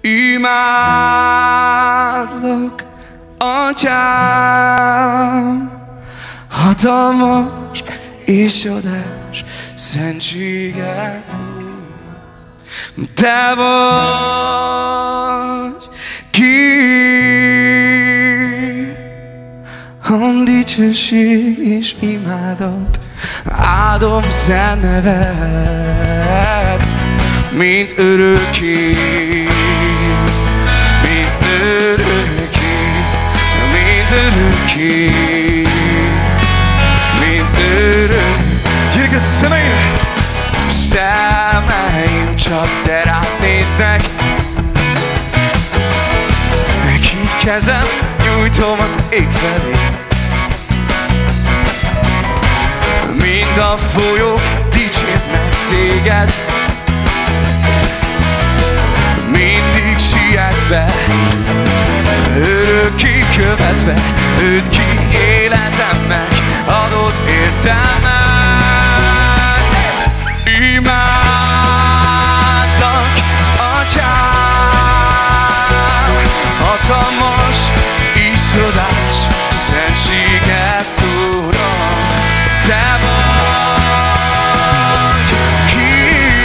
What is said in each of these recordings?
Imádlak, Atyám, hatalmas és csodás szentséged, Te vagy ki, a dicsőség és imádat, áldom szent neved, mint örökké, mint örökké, mint örökké, mint örökké. Gyereket, szemeim csak te rád néznek, két kezem nyújtom az ég felé, mind a folyók dicsérnek téged, mindig sietve, örökké követve, őt ki életemnek adott értelmet. Imádlak, Atyám, hatalmas és csodás szentséged, Uram, Te vagy ki,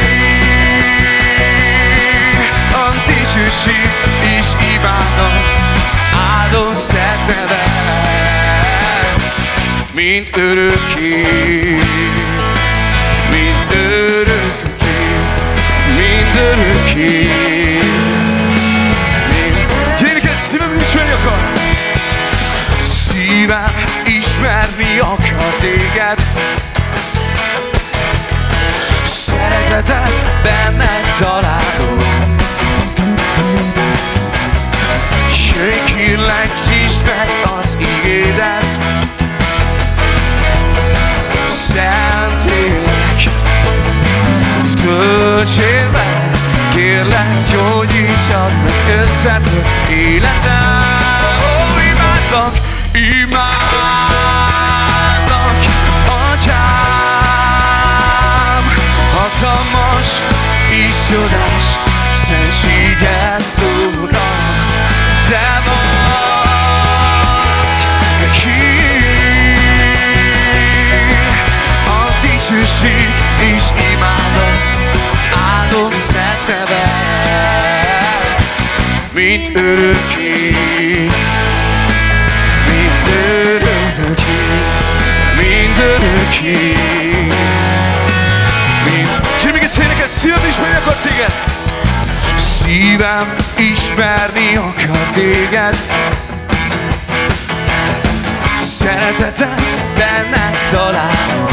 a dicsőség és imádat, áldom szent neved, mint örökké, mint örökké, mint örökké. Gyereket, szívem ismerni akar! Szívem ismerni akar téged, szeretetet benned találok. Jöjj, kérlek, ismerd az igédet, Szentlélek, töltsél meg, kérlek, gyógyítsad meg összetört életem. Ó, imádlak, imádlak, Atyám, hatalmas és csodás szentséged, Uram, Te vagy ki, a dicsőség és imádat, áldom szent neved, mint örökké, mint örökké, mint örökké. Kérem, még egyszer énekel, szívem ismerni akar téged, szívem ismerni akar téged, szeretetet benned találom.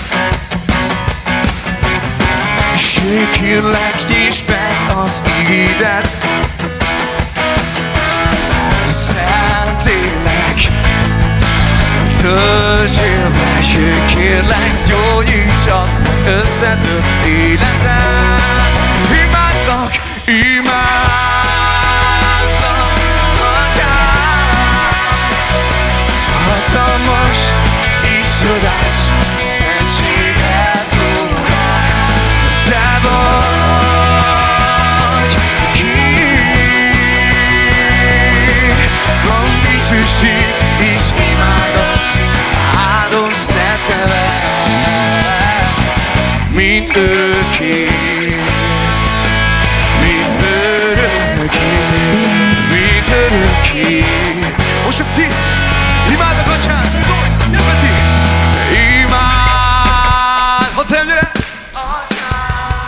Jöjj, kérlek, nyisd meg az igédet, Szentlélek, töltsél meg, jöjj, kérlek, gyógyítsad összetört életem. Imádlak, imádlak, Atyám, hatalmas és csodás szentséged, Uram, Te vagy ki, a dicsőség és imádat, áldom szent neved, mint örökké, mint örökké, mint örökké. Most csak ti, imádnak, Atyám, gyere ti! Imád, hadd szem, gyere! Atyám,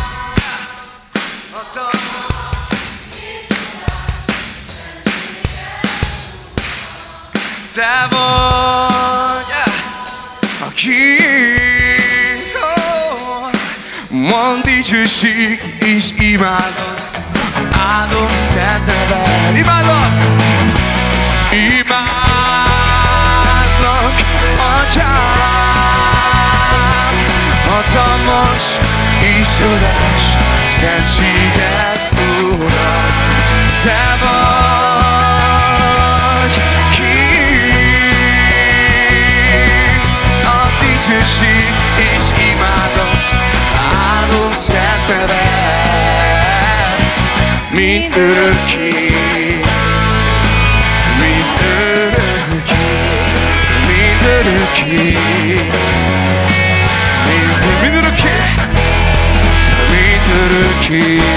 Te vagy, aki mond dicsőség és imádat, áldom szent neved. Imádlak! Imádlak, Atyám, hatalmas és csodás szentséged, Uram, Te vagy ki, a dicsőség és imádat, áldom szent neved, mint örökké, mint örökké, mint örökké, mint örökké, mint örökké.